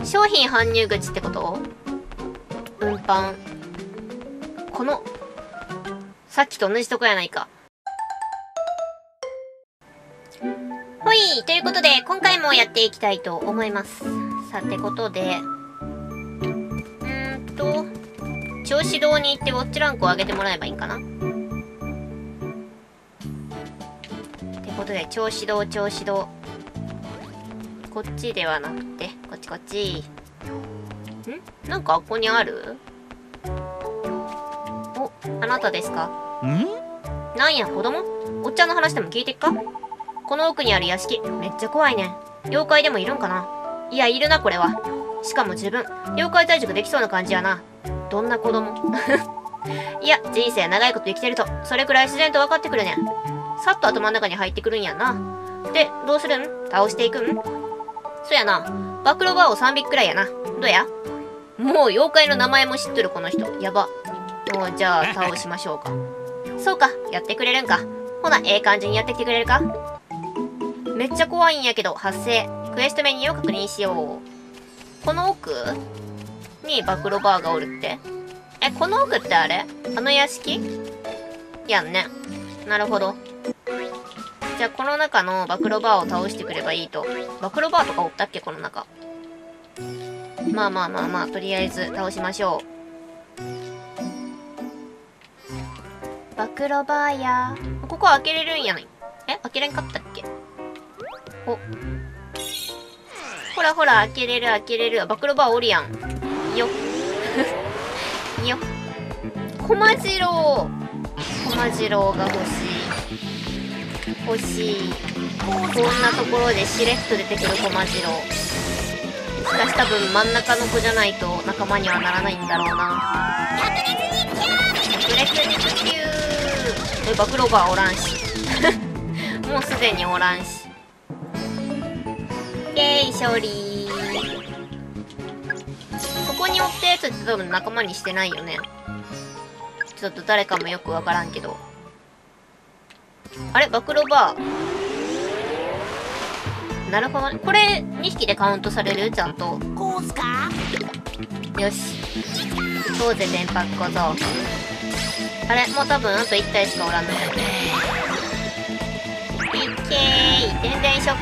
商品搬入口ってこと？運搬。この、さっきと同じとこやないか。ほい、ということで、今回もやっていきたいと思います。さてことで、調子堂に行ってウォッチランクを上げてもらえばいいんかな？ってことで、調子堂。こっちではなくて、こっち。なんかここにある？お、あなたですか？なんや、子供？おっちゃんの話でも聞いてっか？この奥にある屋敷、めっちゃ怖いね。妖怪でもいるんかな？いや、いるな、これは。しかも自分、妖怪退治ができそうな感じやな。どんな子供？いや、人生長いこと生きてると、それくらい自然と分かってくるねん。さっと頭の中に入ってくるんやな。で、どうするん？倒していくん？そやな。暴露バーを3匹くらいやな。どうや？もう妖怪の名前も知っとるこの人。やば。もうじゃあ倒しましょうか。そうか、やってくれるんか。ほな、ええ感じにやってきてくれるか？めっちゃ怖いんやけど、発生。クエストメニューを確認しよう。この奥に暴露バーがおるって？この奥ってあれ？あの屋敷？やんね。なるほど。じゃあこの中の暴露バーを倒してくればいいと。暴露バーとかおったっけこの中。まあ、とりあえず倒しましょう。暴露バーや。ここ開けれるんやない？開けれんかったっけ？お。ほら、開けれる。暴露バーおるやん。よ。よ。コマジロウが欲しい。こんなところでしれっと出てくるコマジロウ。しかし多分真ん中の子じゃないと仲間にはならないんだろうな。百列にキュー。暴露バーおらんし。もうすでにおらんし。イェーイ、勝利。ここにおったやつって多分仲間にしてないよね。ちょっと誰かもよくわからんけど。あれ？暴露バー。なるほどね。これ2匹でカウントされる？ちゃんと。こうすか？よし。どうぜ、電波小僧。あれ？もう多分あと1体しかおらんのよね。いけーい。電電ショック。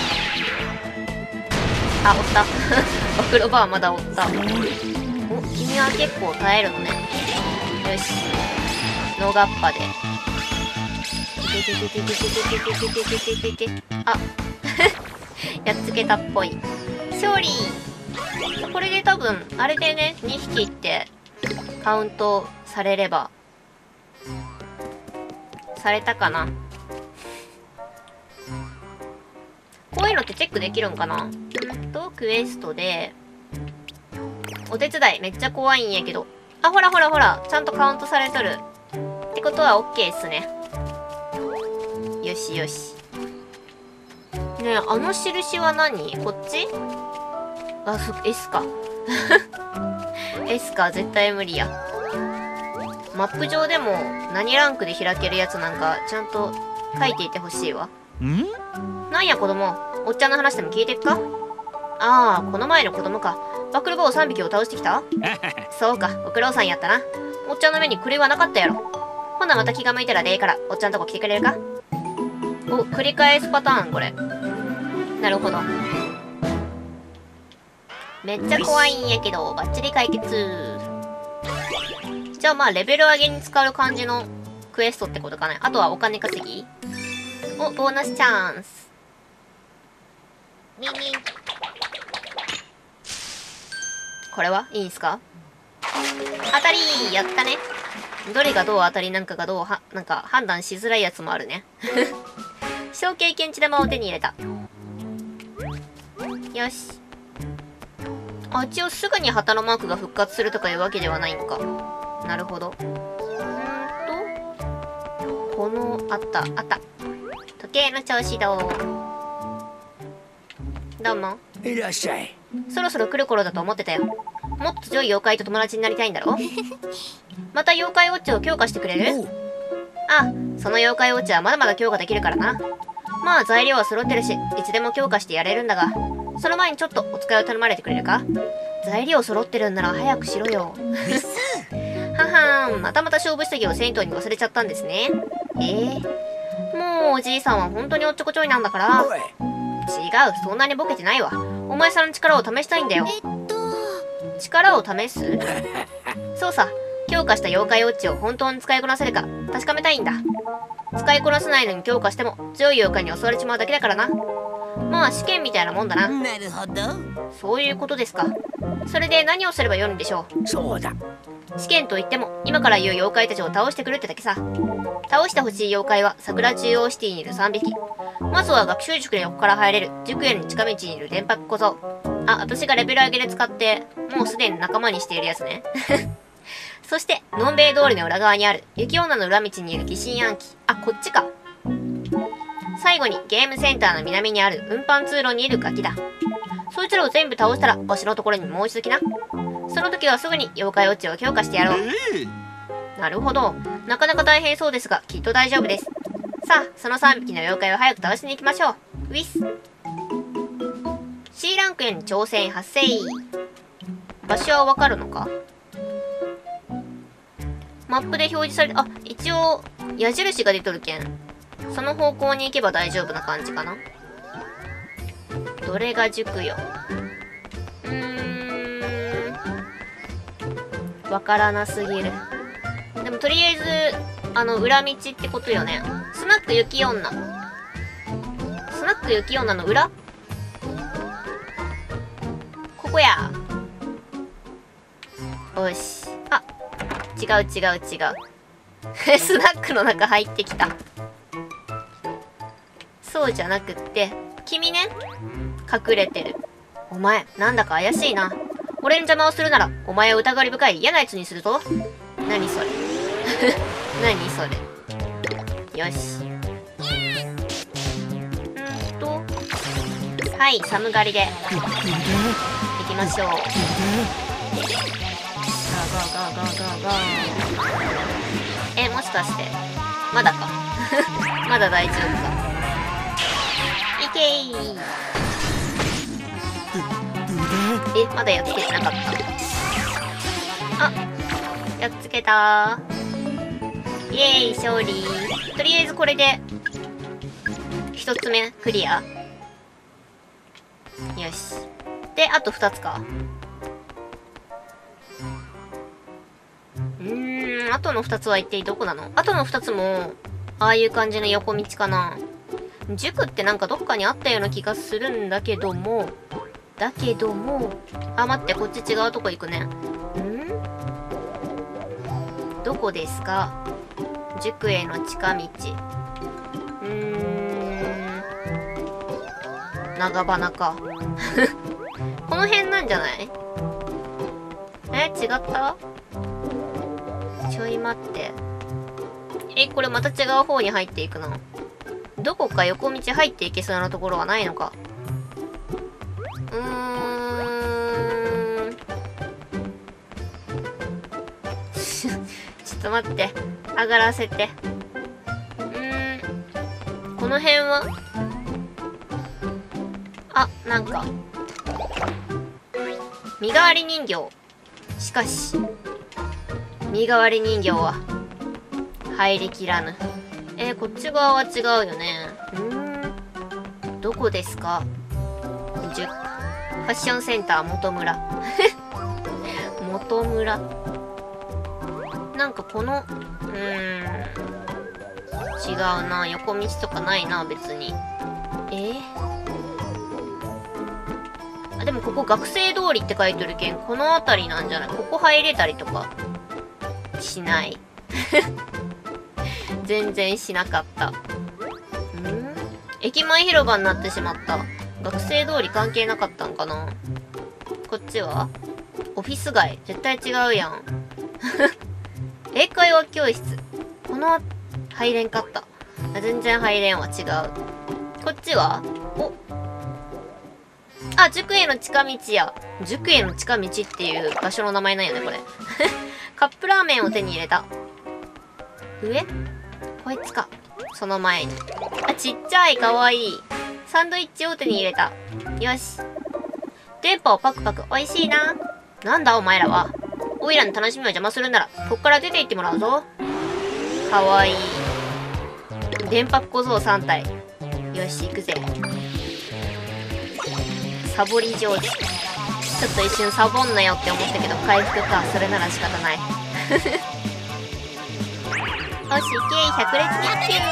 あ、おった。暴露バーまだおった。お、君は結構耐えるのね。よし。ノーガッパで。あ、やっつけたっぽい。勝利。これで多分、あれでね、2匹ってカウントされれば。されたかな？こういうのってチェックできるんかな？クエストで、お手伝いめっちゃ怖いんやけど。あ、ほら、ちゃんとカウントされとる。ってことは OK っすね。よし。ねえ、あの印は何？こっち？あ、S か。S か、絶対無理や。マップ上でも何ランクで開けるやつなんかちゃんと書いていてほしいわ。なんや子供、おっちゃんの話でも聞いてっか？ああ、この前の子供か。暴露バーを3匹を倒してきた？そうか、ご苦労さんやったな。おっちゃんの目に狂いはなかったやろ。ほなまた気が向いたらでいいから、おっちゃんとこ来てくれるか？お、繰り返すパターンこれ。なるほど。めっちゃ怖いんやけど、バッチリ解決。じゃあまあ、レベル上げに使う感じのクエストってことかね。あとはお金稼ぎ？お、ボーナスチャンス。これはいいんすか？当たりー！やったね。どれがどう当たりなんかがなんか判断しづらいやつもあるね。小経験値玉を手に入れた。よし。あ、一応すぐに旗のマークが復活するとかいうわけではないのか。なるほど。この、あった。時計の調子どう？どうも。 いらっしゃい。 そろそろ来る頃だと思ってたよ。もっと強い妖怪と友達になりたいんだろ？また妖怪ウォッチを強化してくれる？あ、その妖怪ウォッチはまだまだ強化できるからな。まあ材料は揃ってるし、いつでも強化してやれるんだが、 その前にちょっとお使いを頼まれてくれるか？材料揃ってるんなら早くしろよ。ははーん、また勝負下着を銭湯に忘れちゃったんですね。もうおじいさんは本当におっちょこちょいなんだから。違う、そんなにボケてないわ。お前さんの力を試したいんだよ。力を試す？そうさ、強化した妖怪ウォッチを本当に使いこなせるか確かめたいんだ。使いこなせないのに強化しても強い妖怪に襲われちまうだけだからな。まあ試験みたいなもんだな。 なるほど。 そういうことですか。それで何をすればよいんでしょう？そうだ。 試験といっても今から言う妖怪たちを倒してくるってだけさ。倒してほしい妖怪は桜中央シティにいる3匹。まずは学習塾の横から入れる塾園に近道にいる電白小僧。あ、私がレベル上げで使ってもうすでに仲間にしているやつね。そしてのんべい通りの裏側にある雪女の裏道にいる疑心暗鬼。あ、こっちか。最後にゲームセンターの南にある運搬通路にいるガキだ。そいつらを全部倒したらわしのところにもう一度来な。その時はすぐに妖怪ウォッチを強化してやろう。なるほど。なかなか大変そうですがきっと大丈夫です。さあ、その3匹の妖怪を早く倒しに行きましょう。ウィス。C ランクへの挑戦発生。場所はわかるのか？マップで表示され、あ、一応矢印が出とるけんその方向に行けば大丈夫な感じかな。どれが塾よ。わからなすぎる。でもとりあえず裏道ってことよね。スナック雪女。スナック雪女の裏？ここや。よし。あ、違う。スナックの中入ってきた。そうじゃなくって、君ね。隠れてる。お前、なんだか怪しいな。俺に邪魔をするなら、お前を疑り深い嫌な奴にするぞ。何それ。何それ。よし。はい、寒がりで。行きましょう。もしかしてまだか。まだ大丈夫か。いけー。まだやっつけてなかった。あ、やっつけたー。イエーイ、勝利。とりあえずこれで1つ目クリア。よし。で、あと2つか。あとの2つは一体どこなの？あとの2つもああいう感じの横道かな。塾ってなんかどっかにあったような気がするんだけどもあ、待って、こっち違うとこ行くね。どこですか？塾への近道。長花か。この辺なんじゃない？違った？ちょい待って。これまた違う方に入っていくな。どこか横道入っていけそうなところはないのか。ちょっと待って。上がらせて。この辺は？あ、なんか。身代わり人形。しかし、身代わり人形は入りきらぬ。こっち側は違うよね。どこですか？ファッションセンター元村。元村。なんかこの違うな。横道とかないな、別に。あ、でもここ学生通りって書いてるけん、この辺りなんじゃない？ここ入れたりとかしない。全然しなかった。駅前広場になってしまった。学生通り関係なかったんかな。こっちはオフィス街。絶対違うやん。英会話教室。この入れんかった。全然入れんは違う。こっちはあ、塾への近道や。塾への近道っていう場所の名前なんやね、これ。カップラーメンを手に入れた。上？こいつか。その前に。あ、ちっちゃい、かわいい。サンドイッチを手に入れた。よし。 電波をパクパク美味しいな。なんだお前らは。おいらの楽しみを邪魔するなら、こっから出て行ってもらうぞ。かわいい。電波小僧3体。よし、行くぜ。サボり上手。ちょっと一瞬サボんなよって思ったけど、回復か。それなら仕方ない。よし、いけい、百列日給。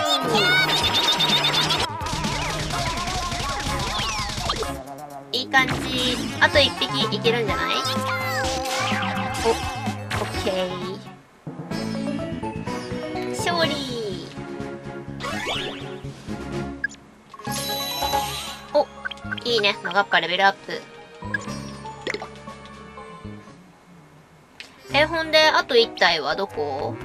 いい感じ。あと1匹いけるんじゃない？お、オッケー。勝利。お、いいね。のがっぱレベルアップ。ほんで、あと1体はどこ？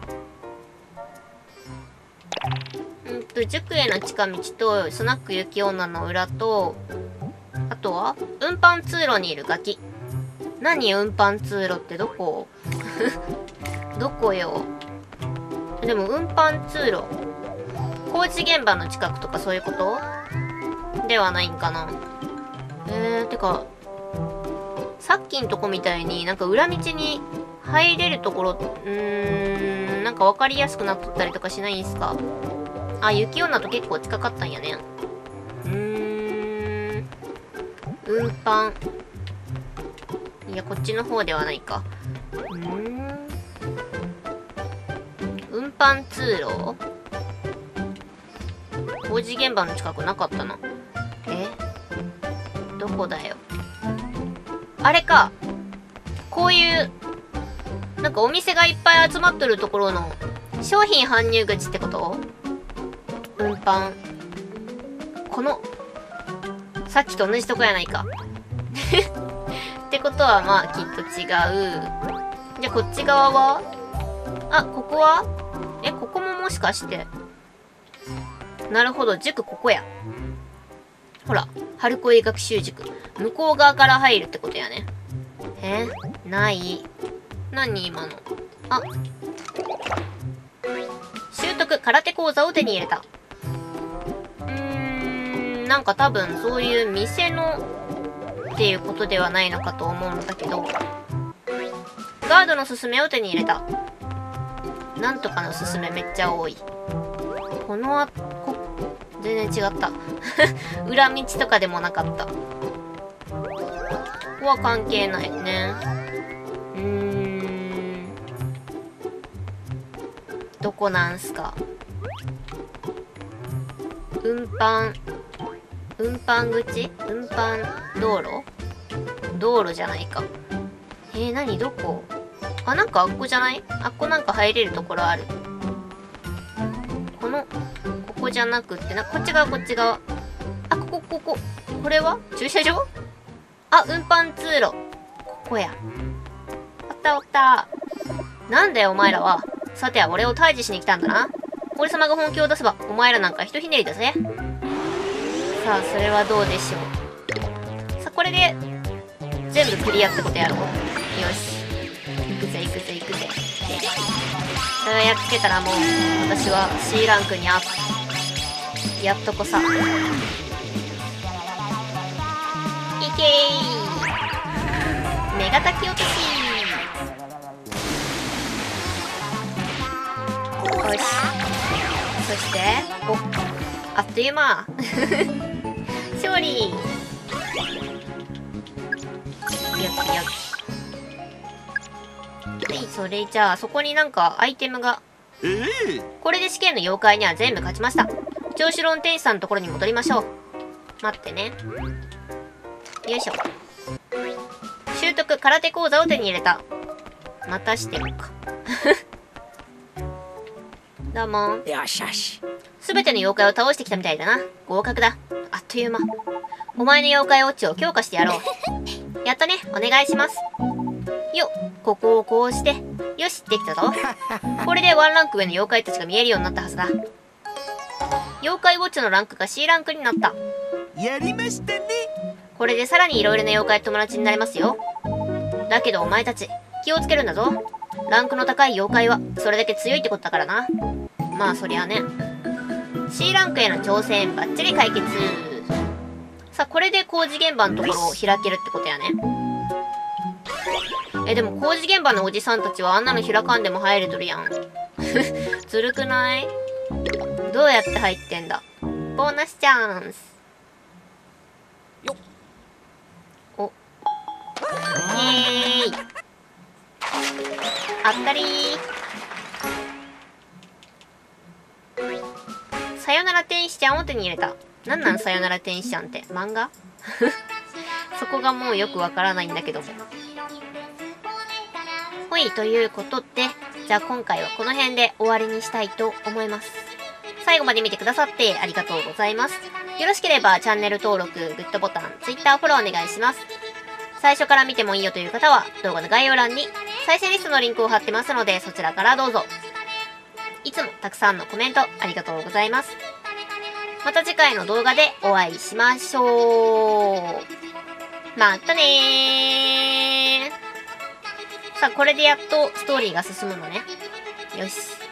塾への近道と、スナック雪女の裏と、あとは運搬通路にいるガキ。何運搬通路ってどこ？どこよ。でも運搬通路。工事現場の近くとかそういうことではないんかな。てか、さっきんとこみたいになんか裏道に入れるところ、なんかわかりやすくなっとったりとかしないんすか？あ、雪女と結構近かったんやね。運搬。いや、こっちの方ではないか。運搬通路？工事現場の近くなかったな。どこだよ。あれか。こういう、なんかお店がいっぱい集まっとるところの商品搬入口ってこと？運搬。この、さっきと同じとこやないか。ってことはまあきっと違う。じゃあこっち側は？あ、ここは？ここももしかして。なるほど、塾ここや。ほら、春恋学習塾。向こう側から入るってことやね。ない。何今の。あ。習得空手講座を手に入れた。なんか多分そういう店のっていうことではないのかと思うんだけど。ガードのすすめを手に入れた。なんとかのすすめめっちゃ多い。この全然違った。裏道とかでもなかった。ここは関係ないね。どこなんすか？運搬口？運搬道路じゃないか。何どこ？あ、なんかあっこじゃない？あっこなんか入れるところある。ここじゃなくってこっち側。あ、これは駐車場？あ、運搬通路。ここや。おった。なんだよお前らは。さては俺を退治しに来たんだな。俺様が本気を出せば、お前らなんかひとひねりだぜ。さあ、それはどうでしょう。さあ、これで、全部クリアってことやろう。よし。行くぜ。それをやっつけたらもう、私は C ランクにアップ。やっとこさ。いけー。メガタキ落とし。よし。そして、あっという間。勝利。よき。はい、それじゃあ、そこになんかアイテムが。これで試験の妖怪には全部勝ちました。調子論店主さんのところに戻りましょう。待ってね。よいしょ。習得空手講座を手に入れた。またしてるか。どうも。 よし。 すべての妖怪を倒してきたみたいだな。合格だ。あっという間。お前の妖怪ウォッチを強化してやろう。やったね。お願いします。よっ。ここをこうして。よし、できたぞ。これでワンランク上の妖怪たちが見えるようになったはずだ。妖怪ウォッチのランクが C ランクになった。 やりましたね。 これでさらに色々な妖怪と友達になれますよ。だけどお前たち、気をつけるんだぞ。ランクの高い妖怪は、それだけ強いってことだからな。まあそりゃね。C ランクへの挑戦バッチリ解決。 さあ、これで工事現場のところを開けるってことやね。でも工事現場のおじさんたちはあんなの開かんでも入れとるやん。ずるくない？どうやって入ってんだ？ボーナスチャンス。 よっ。 お。イエーイ。あったりー。さよなら天使ちゃんを手に入れた。なんなんさよなら天使ちゃんって。漫画？そこがもうよくわからないんだけども。ほい、ということで、じゃあ今回はこの辺で終わりにしたいと思います。最後まで見てくださってありがとうございます。よろしければチャンネル登録、グッドボタン、Twitter フォローお願いします。最初から見てもいいよという方は動画の概要欄に再生リストのリンクを貼ってますのでそちらからどうぞ。いつもたくさんのコメントありがとうございます。また次回の動画でお会いしましょう。またねー。さあ、これでやっとストーリーが進むのね。よし。